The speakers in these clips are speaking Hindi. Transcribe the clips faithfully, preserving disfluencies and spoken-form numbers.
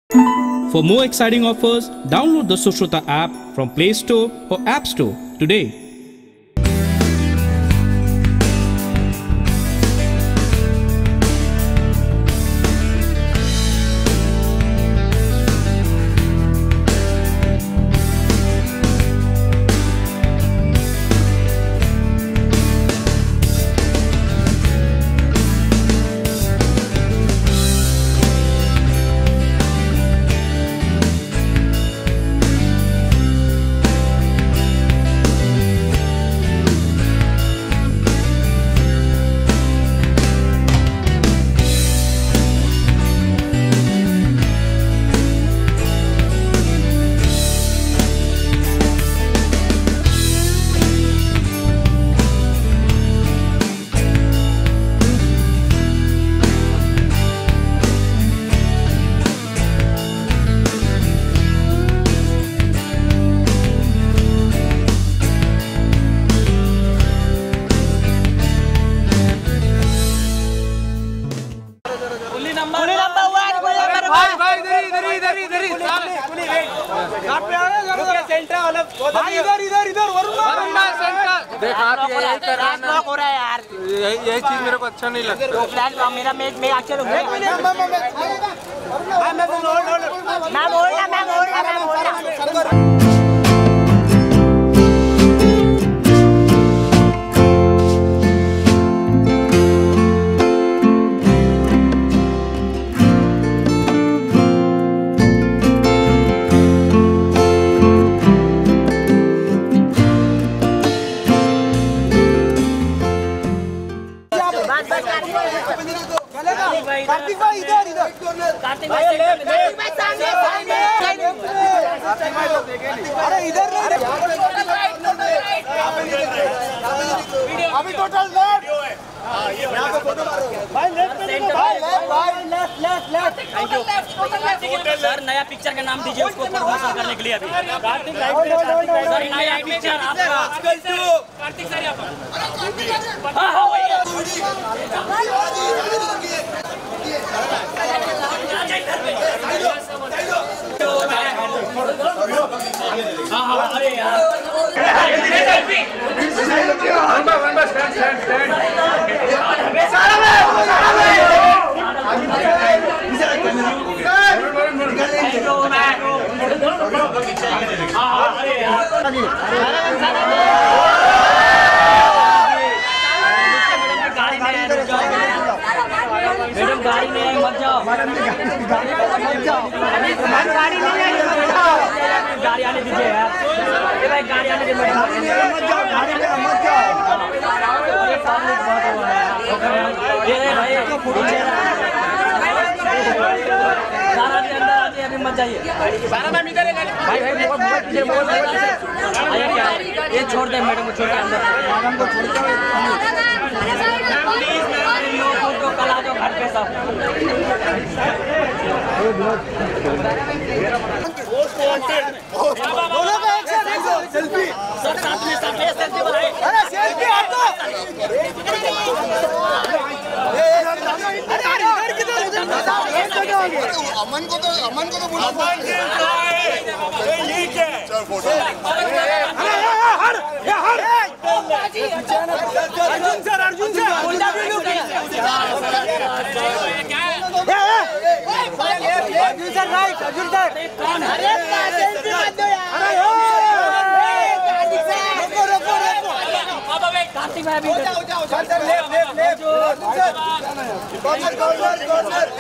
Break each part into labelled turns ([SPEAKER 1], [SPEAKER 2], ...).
[SPEAKER 1] For more exciting offers, download the Sushrota app from Play Store or App Store today.
[SPEAKER 2] यही चीज मेरे को अच्छा नहीं लगता।
[SPEAKER 3] मेरा मैं मैं अक्षर मैं बोलना मैं बोलना मैं बोलना कार्तिक भाई इधर इधर कार्तिक भाई कार्तिक भाई सामने सामने अरे इधर अभी टोटल लेफ्ट हां ये यहां पे फोटो मारो भाई लेफ्ट में भाई लेफ्ट भाई left left left thank you sir. नया पिक्चर का नाम दीजिए उसको प्रमोशन करने के लिए अभी कार्तिक राइट में सर नया पिक्चर आपका कार्तिक सर यहां पर हां हां वही अरे यार सारा में सारा मैडम गाड़ी में आई मत जाओ मत जाओ गाड़ी नहीं आई गाड़ी आने दीजिए यार भाई गाड़ी आने दीजिए मत जाओ गाड़ी में मत जाओ अरे सामने बहुत हुआ है ये भाई सारा भी अंदर आते अभी मत जाइए सारा मैम इधर है भाई भाई बहुत बहुत पीछे बहुत आया क्या ये छोड़ दे मैडम को छोड़ के अंदर मैडम को छोड़ के फोटो कल आ जाओ घर पे सब बोलो का एक सेल्फी सर साथ में सब सेल्फी बनाए अरे सेल्फी हटो अरे इधर किधर उधर अमन को तो अमन को तो बोलो अमन के ये क्या है चल फोटो अरे हट ये हट Arjun sir Arjun sir Arjun sir right Arjun sir अरे सेल्फी मत दो यार रुको रुको रुको कार्तिक भाई अभी जाओ जाओ sir left left left corner corner corner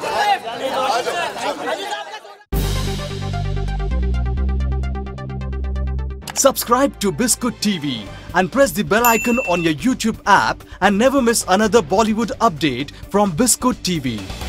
[SPEAKER 4] Subscribe to Biscuit T V and press the bell icon on your YouTube app and never miss another Bollywood update from Biscuit T V.